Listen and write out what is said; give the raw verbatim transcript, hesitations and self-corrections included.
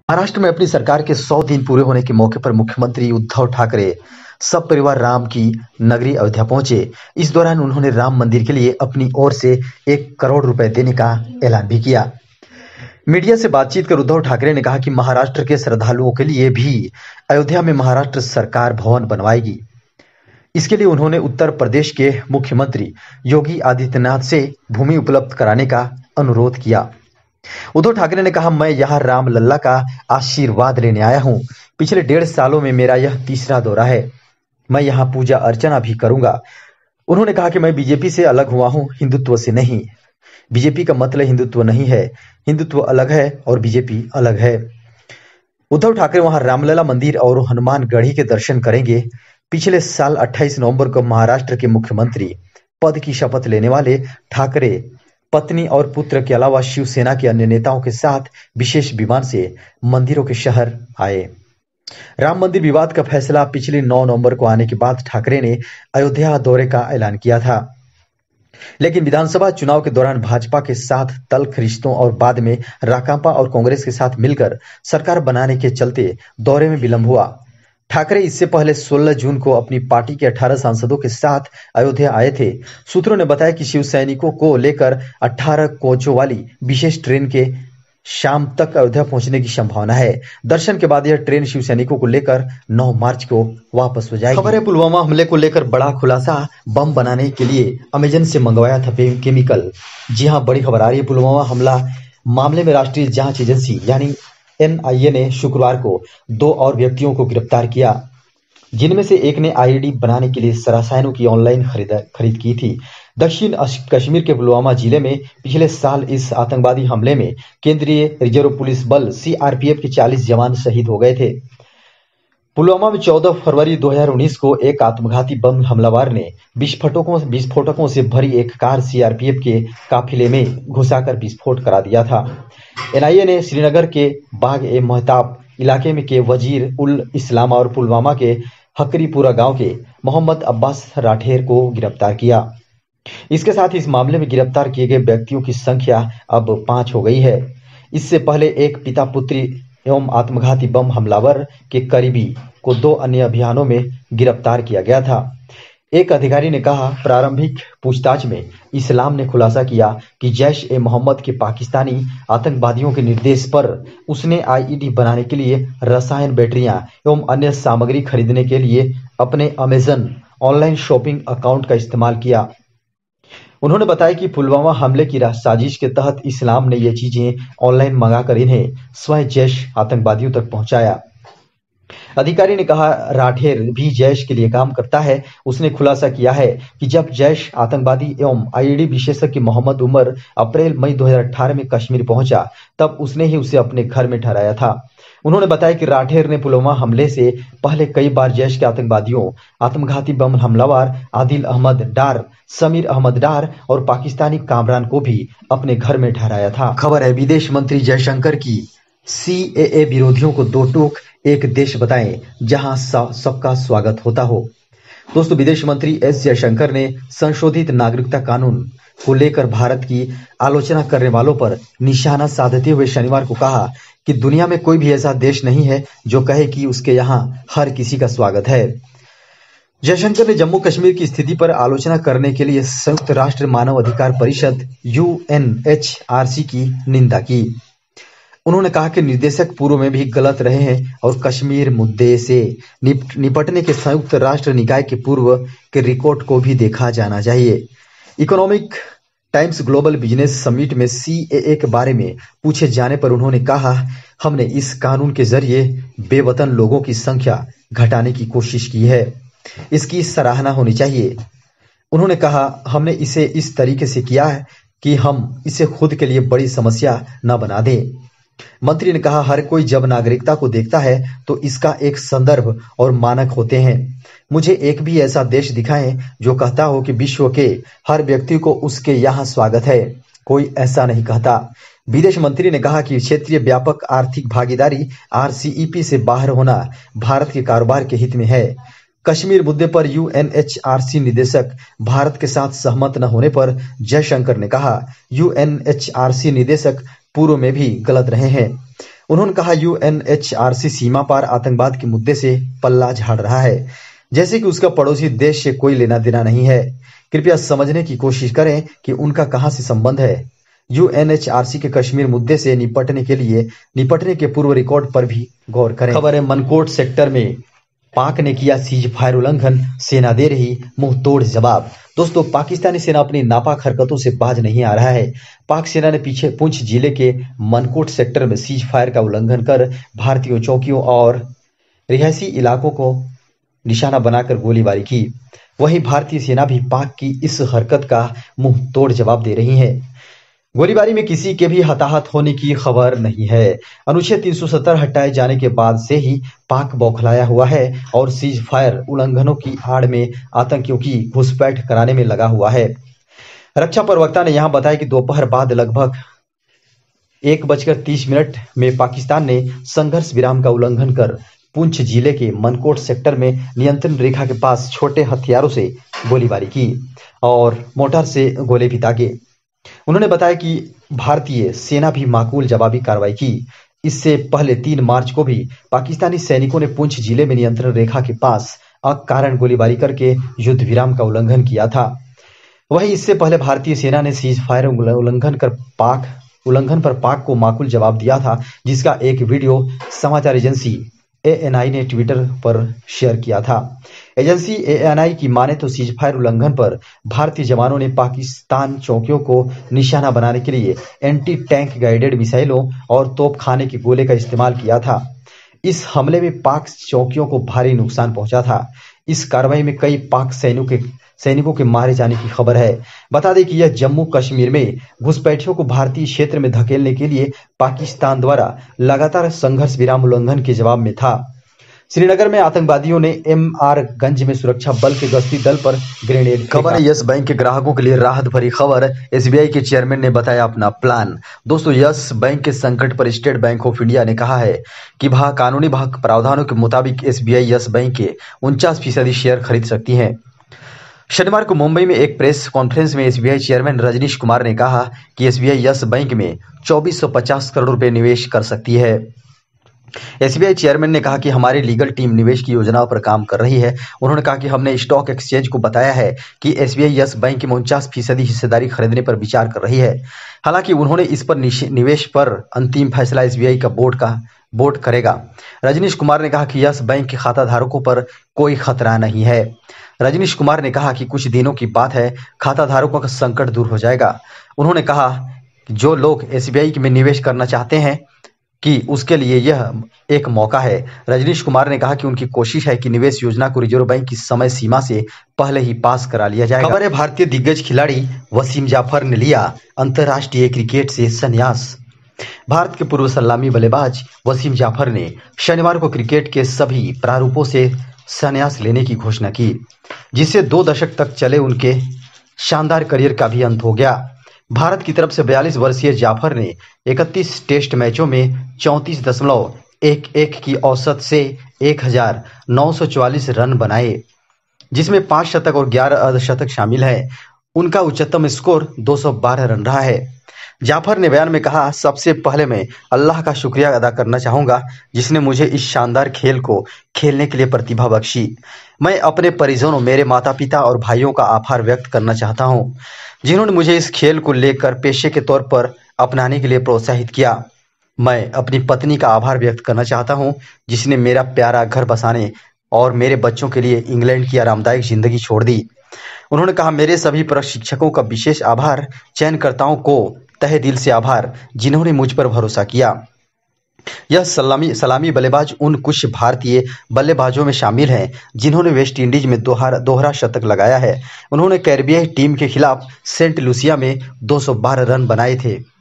महाराष्ट्र में अपनी सरकार के सौ दिन पूरे होने के मौके पर मुख्यमंत्री उद्धव ठाकरे सब परिवार राम की नगरी अयोध्या पहुंचे। इस दौरान उन्होंने राम मंदिर के लिए अपनी ओर से एक करोड़ रुपए देने का ऐलान भी किया। मीडिया से बातचीत कर उद्धव ठाकरे ने कहा कि महाराष्ट्र के श्रद्धालुओं के लिए भी अयोध्या में महाराष्ट्र सरकार भवन बनवाएगी। इसके लिए उन्होंने उत्तर प्रदेश के मुख्यमंत्री योगी आदित्यनाथ से भूमि उपलब्ध कराने का अनुरोध किया। उद्धव ठाकरे ने कहा, मैं यहाँ राम लल्ला का आशीर्वाद लेने आया हूँ। पिछले डेढ़ सालों में मेरा यह तीसरा दौरा है। मैं यहाँ पूजा अर्चना भी करूंगा। उन्होंने कहा कि मैं बीजेपी से अलग हुआ हूँ, हिंदुत्व से नहीं। बीजेपी का मतलब हिंदुत्व नहीं है, हिंदुत्व अलग है और बीजेपी अलग है। उद्धव ठाकरे वहां रामलला मंदिर और हनुमानगढ़ी के दर्शन करेंगे। पिछले साल अट्ठाईस नवंबर को महाराष्ट्र के मुख्यमंत्री पद की शपथ लेने वाले ठाकरे पत्नी और पुत्र के अलावा शिवसेना के अन्य नेताओं के साथ विशेष विमान से मंदिरों के शहर आए। राम मंदिर विवाद का फैसला पिछले नौ नवंबर को आने के बाद ठाकरे ने अयोध्या दौरे का ऐलान किया था, लेकिन विधानसभा चुनाव के दौरान भाजपा के साथ तल्ख रिश्तों और बाद में राकांपा और कांग्रेस के साथ मिलकर सरकार बनाने के चलते दौरे में विलंब हुआ। ठाकरे इससे पहले सोलह जून को अपनी पार्टी के अठारह सांसदों के साथ अयोध्या आए थे। सूत्रों ने बताया कि शिव सैनिकों को लेकर अठारह कोचों वाली विशेष ट्रेन के शाम तक अयोध्या पहुंचने की संभावना है। दर्शन के बाद यह ट्रेन शिव सैनिकों को लेकर नौ मार्च को वापस हो जाएगी। खबर है, पुलवामा हमले को लेकर बड़ा खुलासा। बम बनाने के लिए अमेजन से मंगवाया था केमिकल। जी हां, बड़ी खबर आ रही है। पुलवामा हमला मामले में राष्ट्रीय जांच एजेंसी यानी एन आई ए ने शुक्रवार को दो और व्यक्तियों को गिरफ्तार किया, जिनमें से एक ने आई ई डी बनाने के लिए रसायनों की ऑनलाइन खरीद खरीद की थी। दक्षिण कश्मीर के पुलवामा जिले में पिछले साल इस आतंकवादी हमले में केंद्रीय रिजर्व पुलिस बल सी आर पी एफ के चालीस जवान शहीद हो गए थे। पुलवामा में चौदह फरवरी दो हज़ार उन्नीस को एक आत्मघाती बम हमलावर ने विस्फोटकों विस्फोटकों से भरी एक car C R P F के काफिले में घुसाकर विस्फोट करा दिया था। एन आई ए ने श्रीनगर के बाग ए महताब इलाके में के वजीर उल इस्लाम और पुलवामा के हकरीपुरा गांव के मोहम्मद अब्बास राठेर को गिरफ्तार किया। इसके साथ ही इस मामले में गिरफ्तार किए गए व्यक्तियों की संख्या अब पांच हो गई है। इससे पहले एक पिता पुत्री एवं आत्मघाती बम हमलावर के करीबी को दो अन्य अभियानों में गिरफ्तार किया गया था। एक अधिकारी ने कहा, प्रारंभिक पूछताछ में इस्लाम ने खुलासा किया कि जैश ए मोहम्मद के पाकिस्तानी आतंकवादियों के निर्देश पर उसने आई ई डी बनाने के लिए रसायन, बैटरियां एवं अन्य सामग्री खरीदने के लिए अपने अमेजन ऑनलाइन शॉपिंग अकाउंट का इस्तेमाल किया। उन्होंने बताया कि पुलवामा हमले की साजिश के तहत इस्लाम ने ये चीजें ऑनलाइन मंगाकर इन्हें स्वयं जैश आतंकवादियों तक पहुंचाया। अधिकारी ने कहा, राठेर भी जैश के लिए काम करता है। उसने खुलासा किया है कि जब जैश आतंकवादी एवं आई ई डी विशेषज्ञ मोहम्मद उमर अप्रैल मई दो हज़ार अठारह में कश्मीर पहुंचा, तब उसने ही उसे अपने घर में ठहराया था। उन्होंने बताया कि राठेर ने पुलवामा हमले से पहले कई बार जैश के आतंकवादियों, आत्मघाती बम हमलावर आदिल अहमद डार, समीर अहमद डार और पाकिस्तानी कामरान को भी अपने घर में ठहराया था। खबर है, विदेश मंत्री जयशंकर की सी ए ए विरोधियों को दो टूक एक देश बताएं जहां सबका स्वागत होता हो। दोस्तों, विदेश मंत्री एस जयशंकर ने संशोधित नागरिकता कानून को लेकर भारत की आलोचना करने वालों पर निशाना साधते हुए शनिवार को कहा कि दुनिया में कोई भी ऐसा देश नहीं है जो कहे कि उसके यहाँ हर किसी का स्वागत है। जयशंकर ने जम्मू कश्मीर की स्थिति पर आलोचना करने के लिए संयुक्त राष्ट्र मानव अधिकार परिषद U N H R C की निंदा की। उन्होंने कहा कि निर्देशक पूर्व में भी गलत रहे हैं और कश्मीर मुद्दे से निपटने के संयुक्त राष्ट्र निकाय के पूर्व के रिकॉर्ड को भी देखा जाना चाहिए। Economic Times global business summit में सी ए ए के बारे में पूछे जाने पर उन्होंने कहा, हमने इस कानून के जरिए बेवतन लोगों की संख्या घटाने की कोशिश की है। इसकी सराहना होनी चाहिए। उन्होंने कहा, हमने इसे इस तरीके से किया है कि हम इसे खुद के लिए बड़ी समस्या न बना दें। मंत्री ने कहा, हर कोई जब नागरिकता को देखता है तो इसका एक संदर्भ और मानक होते हैं। मुझे एक भी ऐसा देश दिखाएं जो कहता हो कि विश्व के हर व्यक्ति को उसके यहाँ स्वागत है। कोई ऐसा नहीं कहता। विदेश मंत्री ने कहा कि क्षेत्रीय व्यापक आर्थिक भागीदारी आर सी ई पी से बाहर होना भारत के कारोबार के हित में है। कश्मीर मुद्दे पर U N H R C निदेशक भारत के साथ सहमत न होने पर जयशंकर ने कहा, U N H R C निदेशक पूर्व में भी गलत रहे हैं। उन्होंने कहा यूएनएचआरसी सीमा पार आतंकवाद के मुद्दे से पल्ला झाड़ रहा है, जैसे कि उसका पड़ोसी देश से कोई लेना देना नहीं है। कृपया समझने की कोशिश करें कि उनका कहां से संबंध है। यूएनएचआरसी के कश्मीर मुद्दे से निपटने के लिए निपटने के पूर्व रिकॉर्ड पर भी गौर करें। खबर है, मनकोट सेक्टर में पाक ने किया सीज फायर उल्लंघन, सेना दे रही मुंह तोड़ जवाब। दोस्तों, पाकिस्तानी सेना अपनी नापाक हरकतों से बाज नहीं आ रहा है। पाक सेना ने पीछे पुंछ जिले के मनकोट सेक्टर में सीज फायर का उल्लंघन कर भारतीय चौकियों और रिहायशी इलाकों को निशाना बनाकर गोलीबारी की। वहीं भारतीय सेना भी पाक की इस हरकत का मुंह तोड़ जवाब दे रही है। गोलीबारी में किसी के भी हताहत होने की खबर नहीं है। अनुच्छेद तीन सौ सत्तर हटाए जाने के बाद से ही पाक बौखलाया हुआ है और सीज फायर उल्लंघनों की आड़ में आतंकियों की घुसपैठ कराने में लगा हुआ है। रक्षा प्रवक्ता ने यहां बताया कि दोपहर बाद लगभग एक बजकर तीस मिनट में पाकिस्तान ने संघर्ष विराम का उल्लंघन कर पुंछ जिले के मनकोट सेक्टर में नियंत्रण रेखा के पास छोटे हथियारों से गोलीबारी की और मोर्टार से गोले भी दागे। उन्होंने बताया कि भारतीय सेना भी माकूल जवाबी कार्रवाई की। इससे पहले तीन मार्च को भी पाकिस्तानी सैनिकों ने पुंछ जिले में नियंत्रण रेखा के पास अकारण गोलीबारी करके युद्ध विराम का उल्लंघन किया था। वहीं इससे पहले भारतीय सेना ने सीज फायर उल्लंघन कर पाक उल्लंघन पर पाक को माकूल जवाब दिया था, जिसका एक वीडियो समाचार एजेंसी एएनआई ने ट्विटर पर शेयर किया था। एजेंसी एएनआई की माने तो सीज फायर उल्लंघन पर भारतीय जवानों ने पाकिस्तान चौकियों को निशाना बनाने के लिए एंटी टैंक गाइडेड मिसाइलों और तोपखाने के गोले का इस्तेमाल किया था। इस हमले में पाक चौकियों को भारी नुकसान पहुंचा था। इस कार्रवाई में कई पाक सैनिकों के सैनिकों के मारे जाने की खबर है। बता दें कि यह जम्मू कश्मीर में घुसपैठियों को भारतीय क्षेत्र में धकेलने के लिए पाकिस्तान द्वारा लगातार संघर्ष विराम उल्लंघन के जवाब में था। श्रीनगर में आतंकवादियों ने एमआर गंज में सुरक्षा बल के गश्ती दल पर ग्रेनेड। खबर है, यस बैंक के ग्राहकों के लिए राहत भरी खबर। एसबीआई के चेयरमैन ने बताया अपना प्लान। दोस्तों, यस बैंक के संकट पर स्टेट बैंक ऑफ इंडिया ने कहा है कि वह कानूनी प्रावधानों के मुताबिक एसबीआई यस बैंक के उनचास फीसदी शेयर खरीद सकती है। शनिवार को मुंबई में एक प्रेस कॉन्फ्रेंस में एसबीआई चेयरमैन रजनीश कुमार ने कहा कि एसबीआई यस बैंक में चौबीस सौ पचास करोड़ रुपए निवेश कर सकती है। एसबीआई चेयरमैन ने कहा कि हमारी लीगल टीम निवेश की योजनाओं पर काम कर रही है। उन्होंने कहा कि हमने स्टॉक एक्सचेंज को बताया है कि एसबीआई यस बैंक में उनचास फीसदी हिस्सेदारी खरीदने पर विचार कर रही है। हालांकि उन्होंने इस पर निवेश पर अंतिम फैसला एसबीआई का बोर्ड का बोर्ड करेगा। रजनीश कुमार ने कहा कि यस बैंक के खाता धारकों पर कोई खतरा नहीं है। रजनीश कुमार ने कहा कि कुछ दिनों की बात है, खाता धारकों का संकट दूर हो जाएगा। उन्होंने कहा कि जो लोग एसबीआई में निवेश करना चाहते हैं कि उसके लिए यह एक मौका है। रजनीश कुमार ने कहा कि उनकी कोशिश है कि निवेश योजना को रिजर्व बैंक की समय सीमा से पहले ही पास करा लिया जाएगा। खबर है, भारतीय दिग्गज खिलाड़ी वसीम जाफर ने लिया अंतर्राष्ट्रीय क्रिकेट से संन्यास। भारत के पूर्व सलामी बल्लेबाज वसीम जाफर ने शनिवार को क्रिकेट के सभी प्रारूपों से संन्यास लेने की घोषणा की, जिससे दो दशक तक चले उनके शानदार करियर का भी अंत हो गया। भारत की तरफ से बयालीस वर्षीय जाफर ने इकतीस टेस्ट मैचों में चौंतीस दशमलव एक एक की औसत से एक हजार नौ सौ चौवालीस रन बनाए, जिसमें पांच शतक और ग्यारह अर्धशतक शामिल है। उनका उच्चतम स्कोर दो सौ बारह रन रहा है। जाफर ने बयान में कहा, सबसे पहले मैं अल्लाह का शुक्रिया अदा करना चाहूंगा जिसने मुझे इस शानदार खेल को खेलने के लिए प्रतिभा बख्शी। मैं अपने परिजनों, मेरे माता पिता और भाइयों का आभार व्यक्त करना चाहता हूं, जिन्होंने मुझे इस खेल को लेकर पेशे के तौर पर अपनाने के लिए प्रोत्साहित किया। मैं अपनी पत्नी का आभार व्यक्त करना चाहता हूं, जिसने मेरा प्यारा घर बसाने और मेरे बच्चों के लिए इंग्लैंड की आरामदायक जिंदगी छोड़ दी। उन्होंने कहा, मेरे सभी प्रशिक्षकों का विशेष आभार, चयनकर्ताओं को तहे दिल से आभार जिन्होंने मुझ पर भरोसा किया। यह सलामी सलामी बल्लेबाज उन कुछ भारतीय बल्लेबाजों में शामिल हैं जिन्होंने वेस्ट इंडीज में दोहरा दोहरा शतक लगाया है। उन्होंने कैरिबियाई टीम के खिलाफ सेंट लूसिया में दो सौ बारह रन बनाए थे।